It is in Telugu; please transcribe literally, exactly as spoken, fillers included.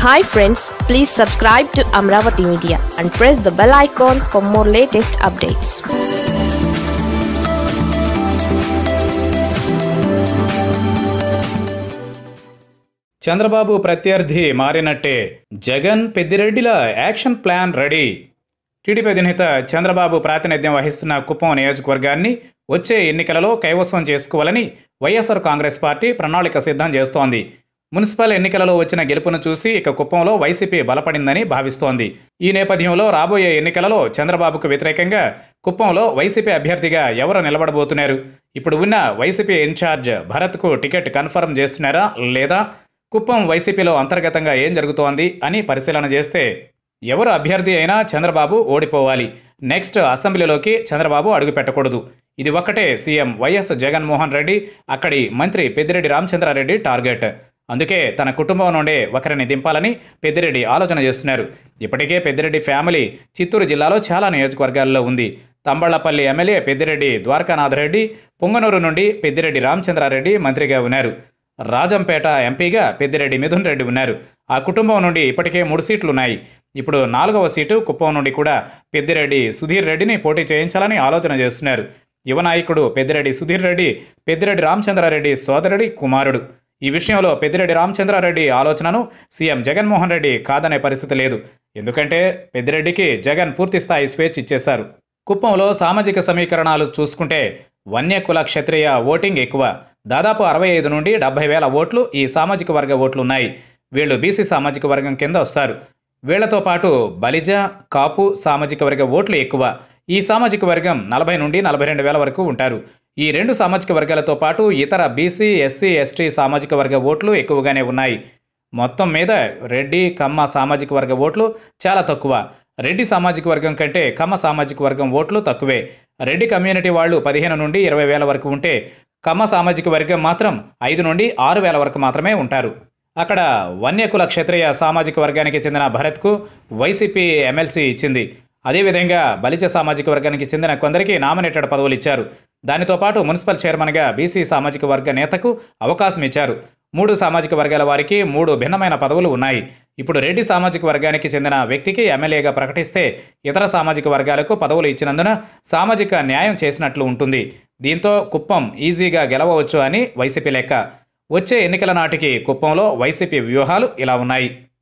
Hi friends, please subscribe to Amaravathi Media and press the bell icon for more latest updates. Chandrababu ప్రత్యర్థి మారినట్టే జగన్ పెద్దిరెడ్డిల యాక్షన్ ప్లాన్ రెడీ. టీడీపీ అధినేత చంద్రబాబు ప్రాతినిధ్యం వహిస్తున్న కుప్పం నియోజకవర్గాన్ని వచ్చే ఎన్నికలలో కైవసం చేసుకోవాలని వైఎస్ఆర్ కాంగ్రెస్ పార్టీ ప్రణాళిక సిద్ధం చేస్తోంది. మున్సిపల్ ఎన్నికలలో వచ్చిన గెలుపును చూసి ఇక కుప్పంలో వైసీపీ బలపడిందని భావిస్తోంది. ఈ నేపథ్యంలో రాబోయే ఎన్నికలలో చంద్రబాబుకు వ్యతిరేకంగా కుప్పంలో వైసీపీ అభ్యర్థిగా ఎవరు నిలబడబోతున్నారు? ఇప్పుడు ఉన్న వైసీపీ ఇన్ఛార్జ్ భరత్కు టికెట్ కన్ఫర్మ్ చేస్తున్నారా లేదా? కుప్పం వైసీపీలో అంతర్గతంగా ఏం జరుగుతోంది అని పరిశీలన చేస్తే ఎవరు అభ్యర్థి అయినా చంద్రబాబు ఓడిపోవాలి. నెక్స్ట్ అసెంబ్లీలోకి చంద్రబాబు అడుగు పెట్టకూడదు. ఇది ఒక్కటే సీఎం వైఎస్ జగన్మోహన్ రెడ్డి, అక్కడి మంత్రి పెద్దిరెడ్డి రామచంద్రారెడ్డి టార్గెట్. అందుకే తన కుటుంబం నుండే ఒకరిని దింపాలని పెద్దిరెడ్డి ఆలోచన చేస్తున్నారు. ఇప్పటికే పెద్దిరెడ్డి ఫ్యామిలీ చిత్తూరు జిల్లాలో చాలా నియోజకవర్గాల్లో ఉంది. తంబళ్లపల్లి ఎమ్మెల్యే పెద్దిరెడ్డి ద్వారకానాథరెడ్డి, పొంగనూరు నుండి పెద్దిరెడ్డి రామచంద్రారెడ్డి మంత్రిగా ఉన్నారు. రాజంపేట ఎంపీగా పెద్దిరెడ్డి మిథున్ రెడ్డి ఉన్నారు. ఆ కుటుంబం నుండి ఇప్పటికే మూడు సీట్లున్నాయి. ఇప్పుడు నాలుగవ సీటు కుప్పం నుండి కూడా పెద్దిరెడ్డి సుధీర్ రెడ్డిని పోటీ చేయించాలని ఆలోచన చేస్తున్నారు. యువ నాయకుడు పెద్దిరెడ్డి సుధీర్ రెడ్డి పెద్దిరెడ్డి రామచంద్రారెడ్డి సోదరుడి కుమారుడు. ఈ విషయంలో పెద్దిరెడ్డి రామచంద్రారెడ్డి ఆలోచనను సీఎం జగన్మోహన్ రెడ్డి కాదనే పరిస్థితి లేదు. ఎందుకంటే పెద్దిరెడ్డికి జగన్ పూర్తిస్థాయి స్వేచ్ఛ ఇచ్చేశారు. కుప్పంలో సామాజిక సమీకరణాలు చూసుకుంటే వన్యకుల క్షత్రియ ఓటింగ్ ఎక్కువ. దాదాపు అరవై ఐదు నుండి డెబ్బై వేల ఓట్లు ఈ సామాజిక వర్గ ఓట్లున్నాయి. వీళ్ళు బీసీ సామాజిక వర్గం కింద వస్తారు. వీళ్లతో పాటు బలిజ, కాపు సామాజిక వర్గ ఓట్లు ఎక్కువ. ఈ సామాజిక వర్గం నలభై నుండి నలభై రెండు వేల వరకు ఉంటారు. ఈ రెండు సామాజిక వర్గాలతో పాటు ఇతర బీసీ, ఎస్సీ, ఎస్టీ సామాజిక వర్గ ఓట్లు ఎక్కువగానే ఉన్నాయి. మొత్తం మీద రెడ్డి, కమ్మ సామాజిక వర్గ ఓట్లు చాలా తక్కువ. రెడ్డి సామాజిక వర్గం కంటే కమ్మ సామాజిక వర్గం ఓట్లు తక్కువే. రెడ్డి కమ్యూనిటీ వాళ్ళు పదిహేను నుండి ఇరవై వేల వరకు ఉంటే కమ్మ సామాజిక వర్గం మాత్రం ఐదు నుండి ఆరు వేల వరకు మాత్రమే ఉంటారు. అక్కడ వన్యకుల క్షత్రియ సామాజిక వర్గానికి చెందిన భరత్కు వైసీపీ ఎమ్మెల్సీ ఇచ్చింది. అదేవిధంగా బలిజ సామాజిక వర్గానికి చెందిన కొందరికి నామినేటెడ్ పదవులు ఇచ్చారు. దానితో పాటు మున్సిపల్ చైర్మన్గా బీసీ సామాజిక వర్గ నేతకు అవకాశం ఇచ్చారు. మూడు సామాజిక వర్గాల వారికి మూడు భిన్నమైన పదవులు ఉన్నాయి. ఇప్పుడు రెడ్డి సామాజిక వర్గానికి చెందిన వ్యక్తికి ఎమ్మెల్యేగా ప్రకటిస్తే ఇతర సామాజిక వర్గాలకు పదవులు ఇచ్చినందున సామాజిక న్యాయం చేసినట్లు ఉంటుంది. దీంతో కుప్పం ఈజీగా గెలవవచ్చు అని వైసీపీ లెక్క. వచ్చే ఎన్నికల నాటికి కుప్పంలో వైసీపీ వ్యూహాలు ఇలా ఉన్నాయి.